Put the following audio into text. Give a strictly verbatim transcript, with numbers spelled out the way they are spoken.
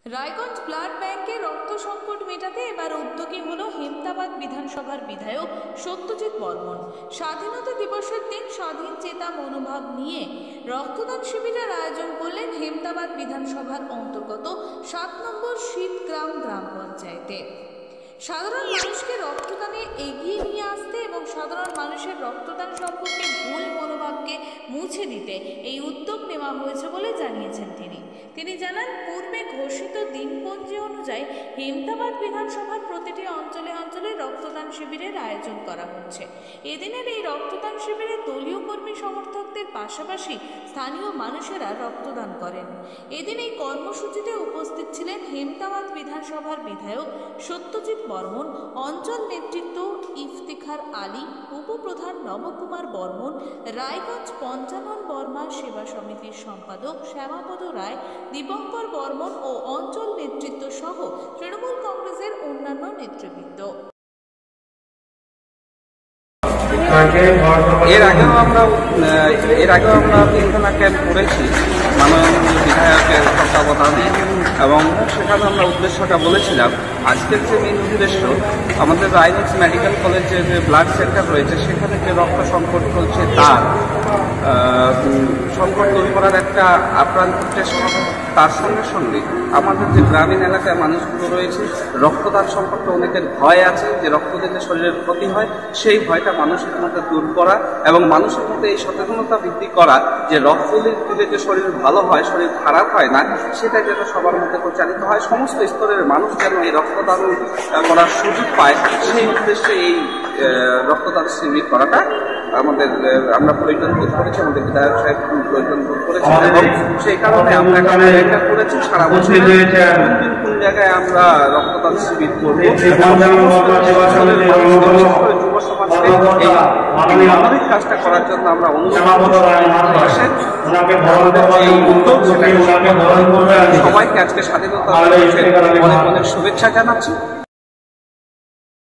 Raiganj blood ব্যাংকে রক্ত সংকট মেটাতে এবার উদ্যোগী হল হেমতাবাদ বিধানসভার বিধায়ক সত্যজিৎ বর্মন। স্বাধীনতা দিবসের দিন স্বাধীন চেতা মনোভাব নিয়ে রক্তদান শিবিরের আয়োজন করলেন হেমতাবাদ বিধানসভার অন্তর্গত সাত নম্বর শীতগ্রাম গ্রাম পঞ্চায়েতে। সাধারণ মানুষকে রক্তদানে এগিয়ে নিয়ে আসতে এবং সাধারণ মানুষের রক্তদান সম্পর্কে ভুল মনোভাবকে মুছে দিতে এই উদ্যোগ নেওয়া হয়েছে বলে জানিয়েছেন তিনি। তিনি জানান, পূর্বে ঘোষিত দিনপঞ্জি অনুযায়ী হেমতাবাদ বিধানসভার প্রতিটি অঞ্চলে অঞ্চলে রক্তদান শিবিরের আয়োজন করা হচ্ছে। এদিনের এই রক্তদান শিবিরে দলীয় কর্মী সমর্থকদের পাশাপাশি স্থানীয় মানুষেরা রক্তদান করেন। এদিন এই কর্মসূচিতে উপস্থিত ছিলেন হেমতাবাদ বিধানসভার বিধায়ক সত্যজিৎ বর্মন, অঞ্চল নেতৃত্ব ইফতিখার আলী, উপপ্রধান নবকুমার বর্মন, রায়গঞ্জ পঞ্চানন বর্মা সেবা সমিতির সম্পাদক শ্যামাপদ রায়, দীপঙ্কর বর্মন ও অঞ্চল নেতৃত্ব সহ তৃণমূল কংগ্রেসের অন্যান্য নেতৃবৃন্দ। এর আগেও আমরা এর আগেও আমরা তিনখানা ক্যাম্প করেছি মাননীয় বিধায়কের তত্ত্বাবধানে, এবং সেখানে আমরা উদ্দেশ্যটা বলেছিলাম। আজকের যে মেন উদ্দেশ্য, আমাদের রায়গঞ্জ মেডিকেল কলেজের যে ব্লাড সেন্টার রয়েছে সেখানে যে রক্ত সংকট চলছে তার সংকট দূর করার একটা আপ্রাণ চেষ্টা। তার সঙ্গে সঙ্গে আমাদের যে গ্রামীণ এলাকায় মানুষগুলো রয়েছে, রক্তদান সম্পর্কে অনেকের ভয় আছে যে রক্ত দিলে শরীরের ক্ষতি হয়, সেই ভয়টা মানুষের মধ্যে দূর করা এবং মানুষের মধ্যে এই সচেতনতা বৃদ্ধি করা যে রক্ত দিলে যে শরীর ভালো হয়, শরীর খারাপ হয় না, সেটা যেন সবার মধ্যে প্রচারিত হয়, সমস্ত স্তরের মানুষ যেন এই রক্তদান করার সুযোগ পায়, সেই উদ্দেশ্যে এই রক্তদান শিবির করাটা আমাদের আমরা প্রয়োজন বোধ করেছি, আমাদের বিধায়ক সাহেব প্রয়োজন বোধ করেছেন, এবং সেই কারণে আমরা এখানে এটা করেছি। সারা বছর কোন দিন কোন জায়গায় আমরা রক্তদান শিবির করবো, যুব সমাজকে এই মানবিক কাজটা করার জন্য আমরা অনুরোধ সবাইকে আজকে স্বাধীনতা দিবসের অনেক অনেক শুভেচ্ছা জানাচ্ছি।